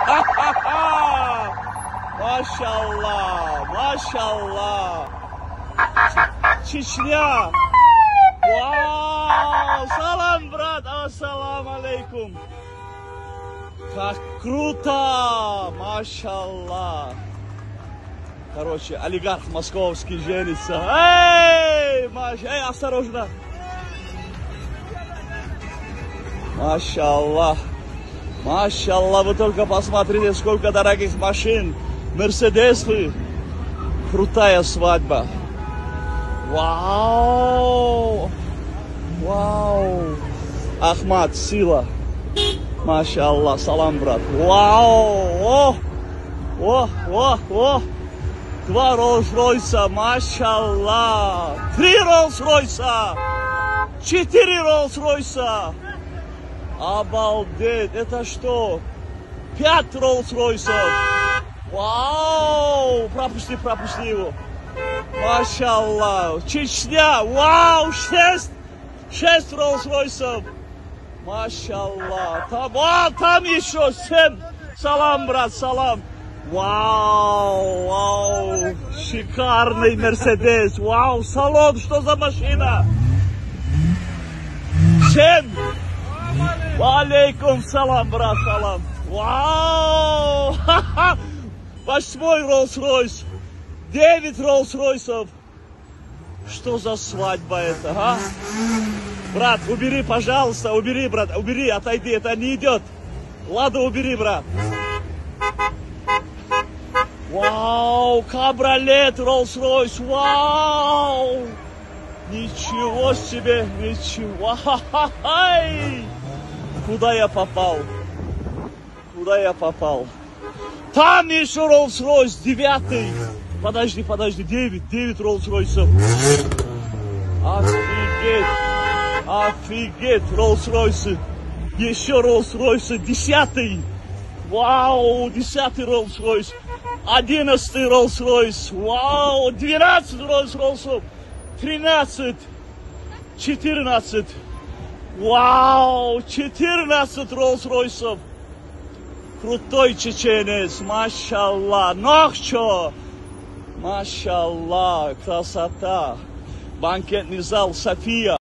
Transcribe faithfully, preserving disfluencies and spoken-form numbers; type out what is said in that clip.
Машаллах, машаллах. Чечня. Вау, салам, брат, ассаламу алейкум. Как круто, машаллах. Короче, олигарх московский женится. Эй, маш... Эй, осторожно. Машаллах. Машаллах, вы только посмотрите, сколько дорогих машин. Мерседесы. Крутая свадьба. Вау. Вау. Ахмад, сила. Машаллах, салам, брат. Вау. О, о, о, о. Два Роллс-Ройса, машаллах. Три Роллс-Ройса. Четыре Роллс-Ройса. Обалдеть. Это что? Пять Роллс-Ройсов. Вау. Пропусти, пропусти его. Машаллах. Чечня. Вау. Шесть. Шесть Роллс-Ройсов. Машаллах. Там, а, там еще семь. Салам, брат, салам. Вау, вау, шикарный Мерседес, вау, салон, что за машина? Семь. Алейкум салам, брат, салам. Вау, ха-ха, восьмой Роллс-Ройс, девять Роллс-Ройсов. Что за свадьба это, а? Брат, убери, пожалуйста, убери, брат, убери, отойди, это не идет. Ладно, убери, брат. Вау, кабриолет Роллс-Ройс, вау! Ничего себе, ничего. Ха-ха-хай! Куда я попал? Куда я попал? Там еще Роллс-Ройс, девятый. Подожди, подожди, девять, девять Роллс-Ройсов. Офигеть, офигеть, Роллс-Ройсы. Еще Роллс-Ройсы, десятый. Вау, десятый Роллс-Ройс. Одиннадцатый Роллс-Ройс. Вау, двенадцать Роллс-Ройсов. Тринадцать. Четырнадцать. Вау, четырнадцать Роллс-Ройсов. Крутой чеченец, машаллах. Ну что? Машаллах, красота. Банкетный зал София.